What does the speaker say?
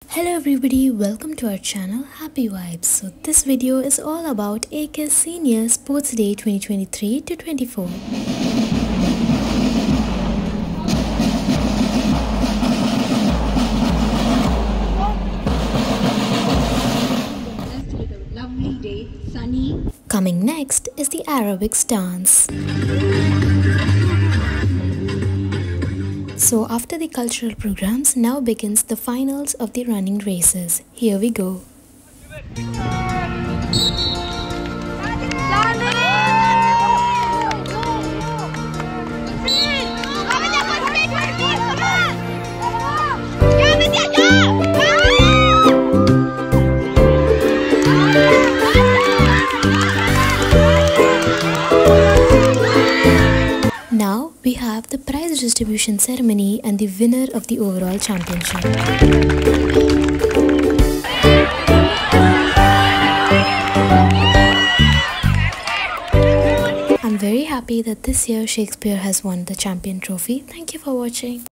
Hello everybody, welcome to our channel Happy Vibes. So this video is all about AKIS Senior Sports Day 2023 to 24. Lovely day, sunny. Coming next is the aerobics dance. So after the cultural programs, now begins the finals of the running races. Here we go. Now we have the prize distribution ceremony and the winner of the overall championship. I'm very happy that this year Shakespeare has won the champion trophy. Thank you for watching.